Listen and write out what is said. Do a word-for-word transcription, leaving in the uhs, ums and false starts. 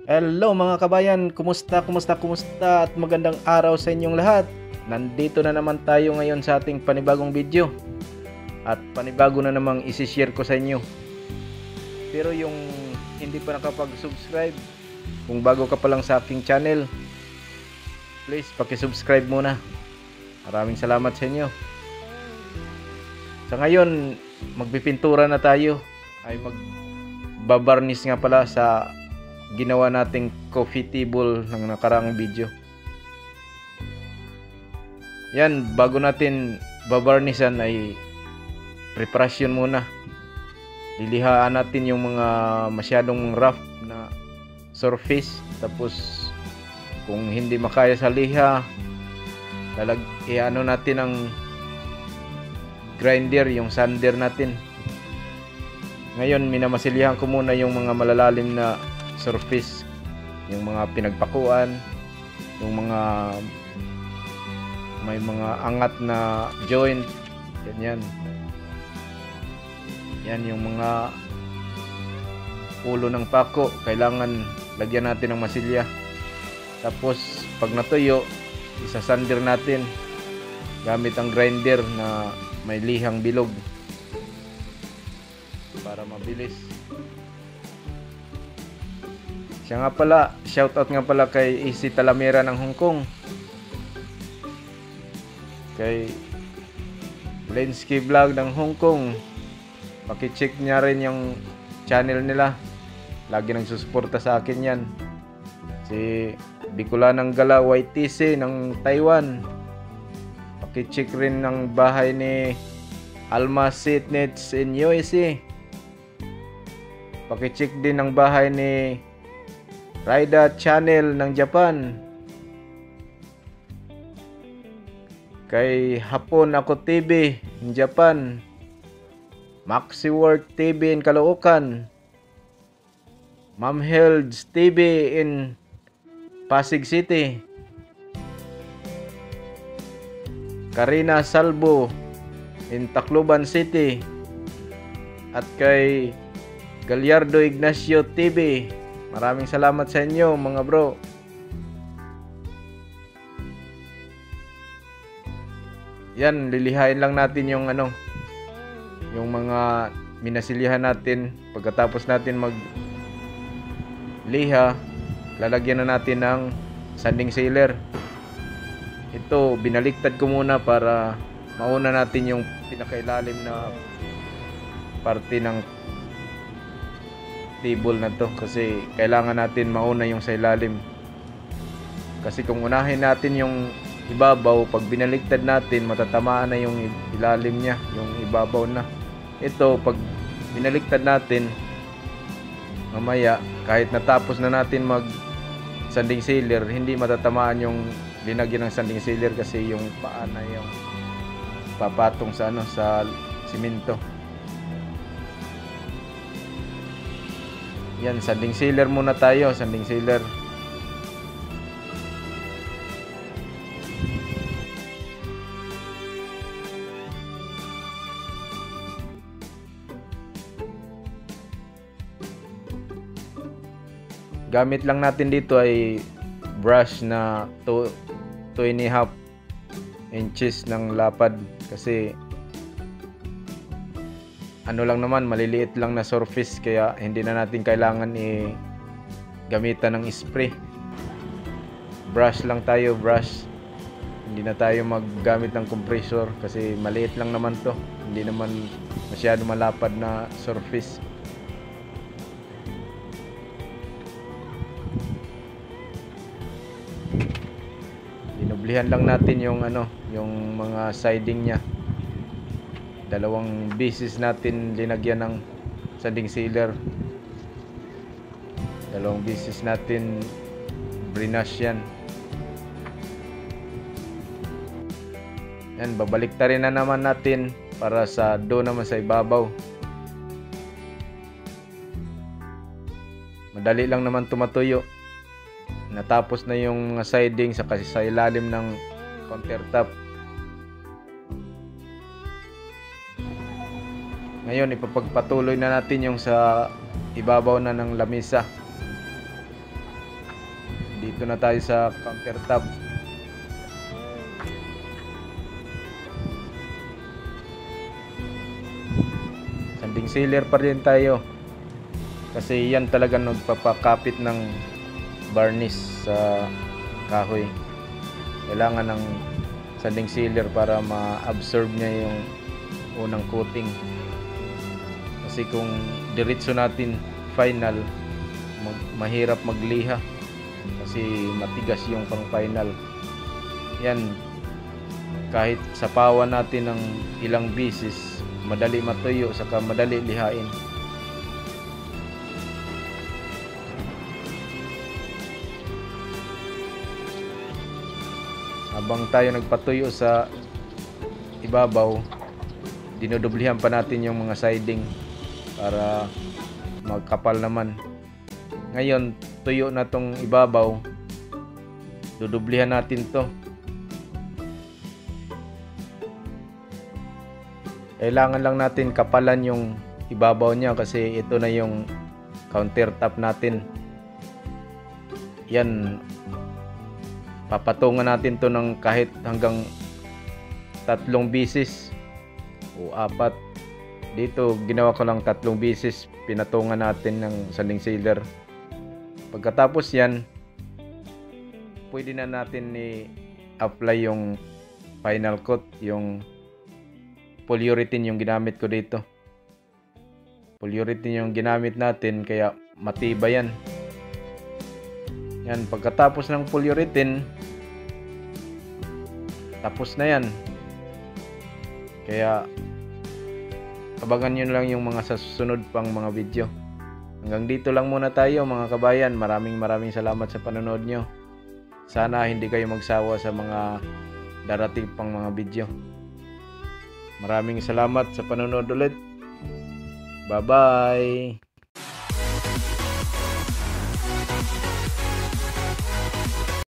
Hello mga kabayan, kumusta, kumusta, kumusta at magandang araw sa inyong lahat. Nandito na naman tayo ngayon sa ating panibagong video. At panibago na namang isi-share ko sa inyo. Pero yung hindi pa nakapag-subscribe, kung bago ka pa lang sa aking channel, please paki-subscribe muna. Maraming salamat sa inyo. Sa ngayon, magpipintura na tayo. Ay magbabarnis nga pala sa ginawa nating coffee table ng nakarang video. Yan, bago natin babarnisan ay preparasyon muna. Lilihaan natin yung mga masyadong rough na surface. Tapos kung hindi makaya sa liha, lalag i-ano natin ang grinder, yung sander natin. Ngayon minamasilihan ko muna yung mga malalalim na surface, yung mga pinagpakuan, yung mga may mga angat na joint, ganyan. Yan yung mga ulo ng pako, kailangan lagyan natin ng masilya. Tapos pag natuyo, isasander natin gamit ang grinder na may lihang bilog para mabilis. Siya nga pala, shoutout nga pala kay Easy Talamera ng Hong Kong, kay Lensky Vlog ng Hong Kong. Paki-check niya rin yung channel nila, lagi nang susuporta sa akin yan. Si Bicolanang Gala Y T C ng Taiwan, paki-check rin ng bahay ni Alma Sitnets in U S A. Paki-check din ng bahay ni Raida Channel ng Japan. Kay Hapon Ako T V in Japan. Maxi Work T V in Caloocan. Ma'am Hilds T V in Pasig City. Karina Salvo in Tacloban City. At kay Gallardo Ignacio T V. Maraming salamat sa inyo mga bro. Yan, lilihain lang natin yung ano, yung mga minasilihan natin. Pagkatapos natin mag liha, lalagyan na natin ng sanding sealer. Ito, binaliktad ko muna para mauna natin yung pinakailalim na parte ng table na to, kasi kailangan natin mauna yung sa ilalim. Kasi kung unahin natin yung ibabaw, pag binaliktad natin, matatamaan na yung ilalim niya, yung ibabaw na. Ito, pag binaliktad natin, mamaya kahit natapos na natin mag sanding sealer, hindi matatamaan yung linagyan ng sanding sealer, kasi yung paa na yung papatong sa ano, sa simento. Yan, sanding sealer muna tayo, sanding sealer. Gamit lang natin dito ay brush na two and a half inches ng lapad, kasi ano lang naman, maliliit lang na surface, kaya hindi na natin kailangan i gamitan ng spray. Brush lang tayo, brush. Hindi na tayo maggamit ng compressor kasi maliit lang naman to, hindi naman masyado malapad na surface. Dinoblihan lang natin yung ano, yung mga siding niya. Dalawang beses natin linagyan ng sanding sealer. Dalawang beses natin brinash yan. Yan, babaliktarin na naman natin para sa do naman sa ibabaw. Madali lang naman tumatuyo. Natapos na yung siding sa kasi sa ilalim ng countertop. Ngayon ipapagpatuloy na natin yung sa ibabaw na ng lamesa. Dito na tayo sa countertop. Sanding sealer pa rin tayo. Kasi yan talaga nagpapakapit ng varnish sa kahoy. Kailangan ng sanding sealer para ma-absorb niya yung unang coating. Kasi kung diretso natin final, mag mahirap magliha kasi matigas yung pang final. Yan, kahit sapawan natin ng ilang bisis, madali matuyo saka madali lihain. Habang tayo nagpatuyo sa ibabaw, dinodoblihan pa natin yung mga siding para magkapal naman. Ngayon, tuyo na tong ibabaw, dudublihan natin to. Kailangan lang natin kapalan yung ibabaw niya kasi ito na yung countertop natin. Yan, papatungan natin to ng kahit hanggang tatlong bisis o apat. Dito ginawa ko lang tatlong bisis, pinatungan natin ng sanding sealer. Pagkatapos yan, pwede na natin i-apply yung final coat, yung polyurethane yung ginamit ko dito. Polyurethane yung ginamit natin kaya matibay yan. Yan, pagkatapos ng polyurethane, tapos na yan. Kaya abangan nyo lang yung mga susunod pang mga video. Hanggang dito lang muna tayo mga kabayan. Maraming maraming salamat sa panonood nyo. Sana hindi kayo magsawa sa mga darating pang mga video. Maraming salamat sa panonood ulit. Bye bye.